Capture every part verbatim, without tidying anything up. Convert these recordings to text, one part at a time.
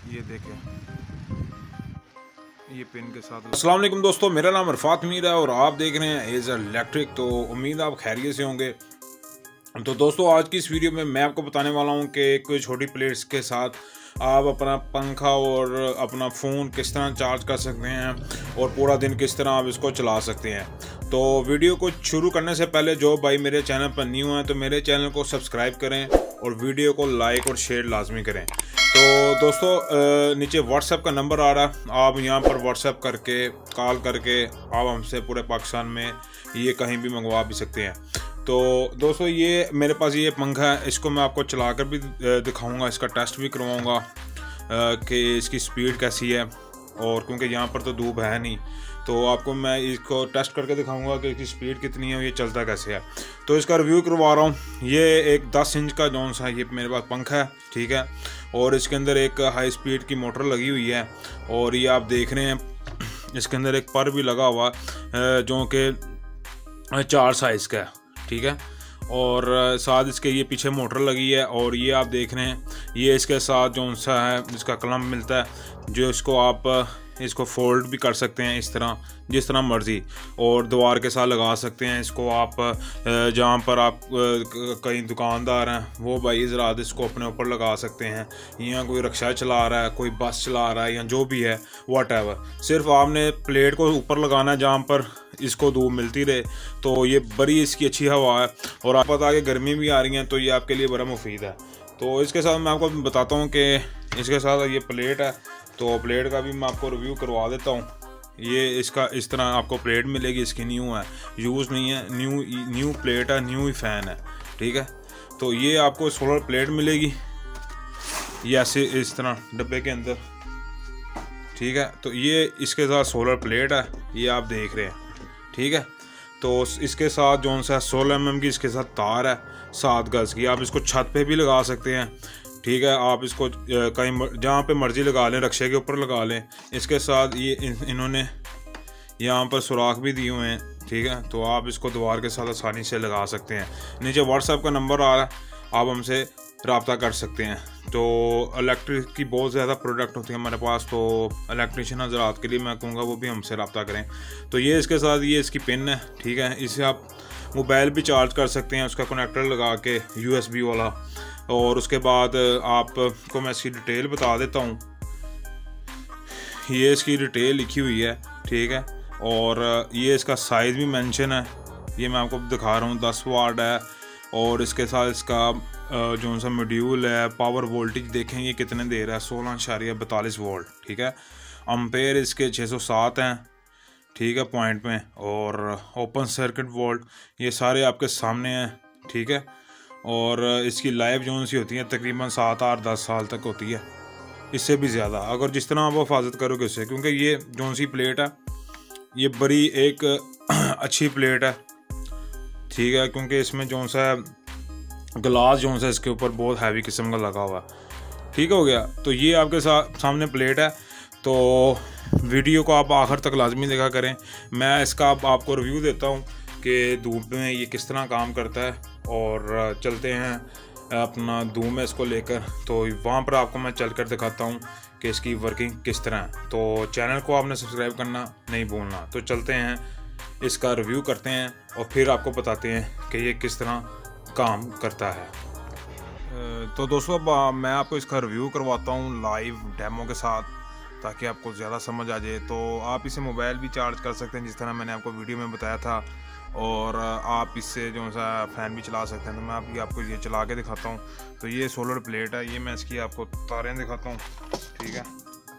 ये देखें, ये पिन के साथ। अस्सलाम वालेकुम दोस्तों, मेरा नाम अरफात मीर है और आप देख रहे हैं एज इलेक्ट्रिक। तो उम्मीद आप खैरियत से होंगे। तो दोस्तों आज की इस वीडियो में मैं आपको बताने वाला हूं कि कोई छोटी प्लेट्स के साथ आप अपना पंखा और अपना फ़ोन किस तरह चार्ज कर सकते हैं और पूरा दिन किस तरह आप इसको चला सकते हैं। तो वीडियो को शुरू करने से पहले जो भाई मेरे चैनल पर न्यू हैं तो मेरे चैनल को सब्सक्राइब करें और वीडियो को लाइक और शेयर लाजमी करें। तो दोस्तों नीचे व्हाट्सएप का नंबर आ रहा है, आप यहाँ पर व्हाट्सएप करके कॉल करके आप हमसे पूरे पाकिस्तान में ये कहीं भी मंगवा भी सकते हैं। तो दोस्तों ये मेरे पास ये पंखा है, इसको मैं आपको चलाकर भी दिखाऊंगा, इसका टेस्ट भी करवाऊंगा कि इसकी स्पीड कैसी है। और क्योंकि यहाँ पर तो धूप है नहीं तो आपको मैं इसको टेस्ट करके दिखाऊंगा कि इसकी स्पीड कितनी है और ये चलता कैसे है। तो इसका रिव्यू करवा रहा हूँ। ये एक दस इंच का जौन सा ये मेरे पास पंखा है, ठीक है, और इसके अंदर एक हाई स्पीड की मोटर लगी हुई है और ये आप देख रहे हैं इसके अंदर एक पर भी लगा हुआ जो कि चार साइज़ का है, ठीक है, और साथ इसके ये पीछे मोटर लगी है। और ये आप देख रहे हैं ये इसके साथ जो सा है इसका कलम मिलता है जो इसको आप इसको फोल्ड भी कर सकते हैं इस तरह जिस तरह मर्ज़ी, और दीवार के साथ लगा सकते हैं इसको आप। जहाँ पर आप कई दुकानदार हैं वो भाई ज़रा इसको अपने ऊपर लगा सकते हैं, या कोई रिक्शा चला रहा है, कोई बस चला रहा है, या जो भी है वट एवर, सिर्फ आपने प्लेट को ऊपर लगाना है जहाँ पर इसको धूप मिलती रहे। तो ये बड़ी इसकी अच्छी हवा है और आप पता है कि गर्मी भी आ रही है तो ये आपके लिए बड़ा मुफीद है। तो इसके साथ मैं आपको बताता हूँ कि इसके साथ ये प्लेट है, तो प्लेट का भी मैं आपको रिव्यू करवा देता हूँ। ये इसका इस तरह आपको प्लेट मिलेगी, इसकी न्यू है, यूज़ नहीं है, न्यू न्यू प्लेट है, न्यू ही फ़ैन है, ठीक है। तो ये आपको सोलर प्लेट मिलेगी ये ऐसे इस तरह डब्बे के अंदर, ठीक है। तो ये इसके साथ सोलर प्लेट है, ये आप देख रहे हैं, ठीक है। तो इसके साथ जो सा सोलह एम एम की इसके साथ तार है सात गज़ की, आप इसको छत पे भी लगा सकते हैं, ठीक है। आप इसको कहीं जहाँ पे मर्ज़ी लगा लें, रक्शे के ऊपर लगा लें। इसके साथ ये इन, इन्होंने यहाँ पर सुराख भी दिए हुए हैं, ठीक है। तो आप इसको दीवार के साथ आसानी से लगा सकते हैं। नीचे व्हाट्सएप का नंबर आ रहा है, आप हमसे रब्ता कर सकते हैं। तो इलेक्ट्रिक की बहुत ज़्यादा प्रोडक्ट होती है हमारे पास, तो इलेक्ट्रिशियन हज़रात के लिए मैं कहूँगा वो भी हमसे रब्ता करें। तो ये इसके साथ ये इसकी पिन है, ठीक है। इसे आप मोबाइल भी चार्ज कर सकते हैं, उसका कनेक्टर लगा के यू एस बी वाला। और उसके बाद आपको मैं इसकी डिटेल बता देता हूँ। ये इसकी डिटेल लिखी हुई है, ठीक है, और ये इसका साइज़ भी मेंशन है, ये मैं आपको दिखा रहा हूँ, दस वाट है। और इसके साथ इसका जो सा मॉड्यूल है, पावर वोल्टेज देखें ये कितने दे रहा है, सोलह इशारिया बतालीस वोल्ट, ठीक है। अम्पेयर इसके छः सौ सात हैं, ठीक है, पॉइंट में। और ओपन सर्किट वोल्ट ये सारे आपके सामने हैं, ठीक है। और इसकी लाइफ जो सी होती है तकरीबन सात आठ दस साल तक होती है, इससे भी ज़्यादा अगर जिस तरह आप हिफाजत करोगे उससे, क्योंकि ये जो सी प्लेट है ये बड़ी एक अच्छी प्लेट है, ठीक है, क्योंकि इसमें जो सा ग्लास जो सा इसके ऊपर बहुत हैवी किस्म का लगा हुआ है, ठीक हो गया। तो ये आपके साथ सामने प्लेट है। तो वीडियो को आप आखिर तक लाजमी देखा करें। मैं इसका आप, आपको रिव्यू देता हूँ कि धूप में ये किस तरह काम करता है। और चलते हैं अपना धूप में इसको लेकर, तो वहाँ पर आपको मैं चल कर दिखाता हूँ कि इसकी वर्किंग किस तरह है। तो चैनल को आपने सब्सक्राइब करना नहीं भूलना। तो चलते हैं इसका रिव्यू करते हैं और फिर आपको बताते हैं कि ये किस तरह काम करता है। तो दोस्तों अब मैं आपको इसका रिव्यू करवाता हूँ लाइव डेमो के साथ, ताकि आपको ज़्यादा समझ आ जाए। तो आप इसे मोबाइल भी चार्ज कर सकते हैं जिस तरह मैंने आपको वीडियो में बताया था, और आप इससे जो सा फ़ैन भी चला सकते हैं। तो मैं आपकी आपको ये चला के दिखाता हूँ। तो ये सोलर प्लेट है, ये मैं इसकी आपको तारें दिखाता हूँ, ठीक है।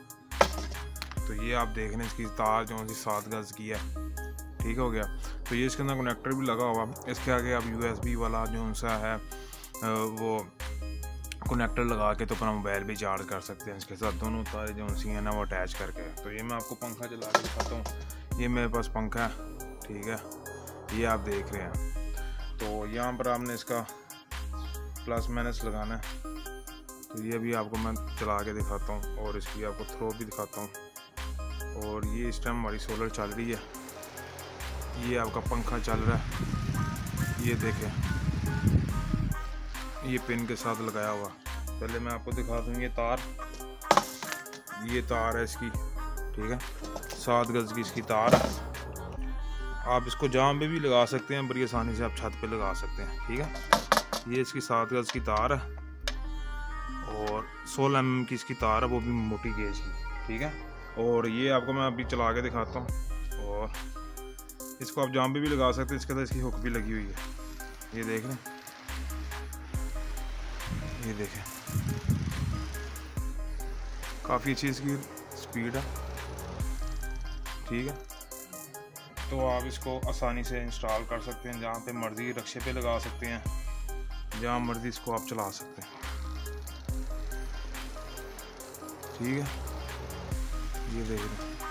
तो ये आप देख रहे हैं इसकी तार जो सी सात गज़ की है, ठीक हो गया। तो ये इसके अंदर कनेक्टर भी लगा हुआ, इसके आगे आप यू एस बी वाला जो सा है वो कनेक्टर लगा के तो अपना मोबाइल भी चार्ज कर सकते हैं। इसके साथ दोनों तारें जो सी हैं ना वो अटैच करके। तो ये मैं आपको पंखा चला के दिखाता हूँ। ये मेरे पास पंखा है, ठीक है, ये आप देख रहे हैं। तो यहाँ पर आपने इसका प्लस माइनस लगाना है। तो ये भी आपको मैं चला के दिखाता हूँ और इसकी आपको थ्रो भी दिखाता हूँ। और ये इस टाइम हमारी सोलर चल रही है, ये आपका पंखा चल रहा है, ये देखें ये पिन के साथ लगाया हुआ। पहले मैं आपको दिखा दूँ ये तार, ये तार है इसकी, ठीक है, सात गज की इसकी तार है। आप इसको जहाँ पे भी लगा सकते हैं, बड़ी आसानी से आप छत पे लगा सकते हैं, ठीक है। ये इसकी सात गज की तार है और सोलह एम एम की इसकी तार है, वो भी मोटी गेज की, ठीक है। और ये आपको मैं अभी चला के दिखाता हूँ। और इसको आप जहाँ पे भी लगा सकते हैं। इसके अंदर इसकी हुक भी लगी हुई है, ये देख लें, ये देखें, काफ़ी अच्छी इसकी स्पीड है, ठीक है। तो आप इसको आसानी से इंस्टॉल कर सकते हैं, जहाँ पे मर्ज़ी रक्शे पे लगा सकते हैं, जहाँ मर्ज़ी इसको आप चला सकते हैं, ठीक है। ये देख रहे हैं,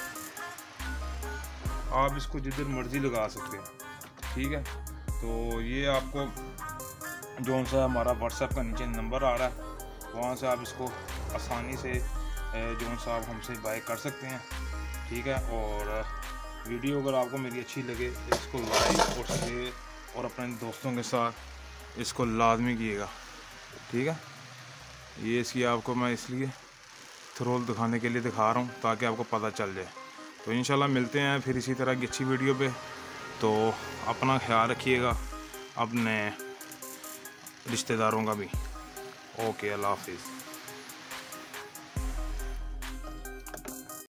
आप इसको जिधर मर्ज़ी लगा सकते हैं, ठीक है। तो ये आपको जो सा हमारा व्हाट्सएप का नीचे नंबर आ रहा है, वहाँ से आप इसको आसानी से जो सा आप हमसे बाय कर सकते हैं, ठीक है। और वीडियो अगर आपको मेरी अच्छी लगे तो इसको लाइक और शेयर और अपने दोस्तों के साथ इसको लाजमी कीजिएगा, ठीक है। ये इसकी आपको मैं इसलिए थ्रोल दिखाने के लिए दिखा रहा हूँ ताकि आपको पता चल जाए। तो इंशाल्लाह मिलते हैं फिर इसी तरह की अच्छी वीडियो पे। तो अपना ख्याल रखिएगा, अपने रिश्तेदारों का भी। ओके, अल्लाह हाफिज़।